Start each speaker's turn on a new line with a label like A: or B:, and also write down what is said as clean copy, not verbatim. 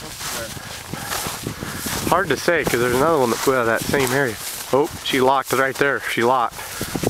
A: Hard to say because there's another one that flew out of that same area. Oh, she locked right there. She locked.